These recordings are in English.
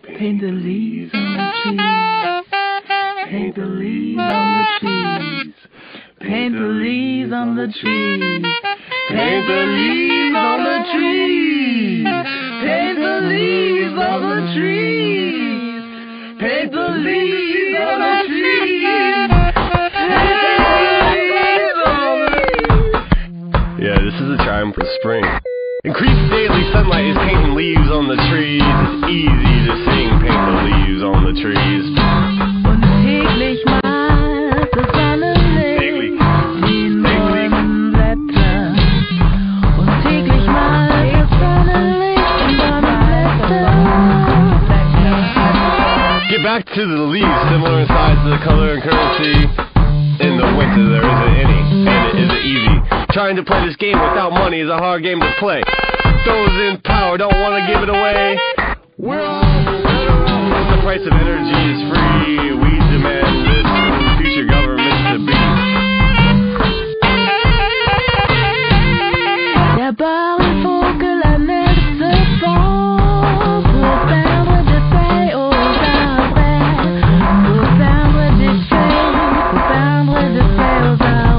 Paint the leaves on the trees. Paint the leaves on the trees. Paint the leaves on the trees. Paint the leaves on the trees. Paint the leaves on the trees. Paint the leaves on the trees. Yeah, this is a chime for spring. Increased daily sunlight is painting leaves on the trees. It's easy to sing, paint the leaves on the trees. Und täglich malt das Sonnenlicht den Sonnenblätter. Und täglich malt das Sonnenlicht den Sonnenblätter. Get back to the leaves, similar in size to the color and currency. In the winter there isn't any, and it isn't easy. Trying to play this game without money is a hard game to play. Those in power don't want to give it away. We're all better off. The price of energy is free. We demand this from future governments to be. Der Bauernvogel ernährt sich fort. Pour perdre des feuilles aux arbres. Pour perdre des feuilles. Pour perdre des feuilles aux arbres.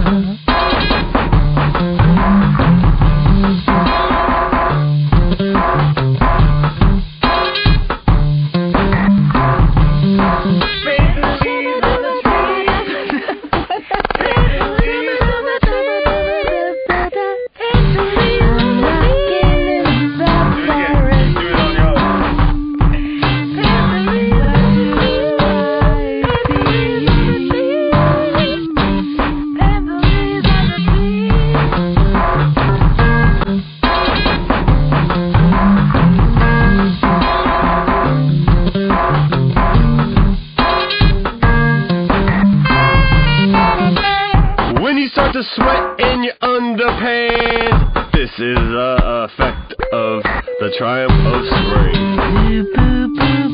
Start to sweat in your underpants. This is the effect of the triumph of spring.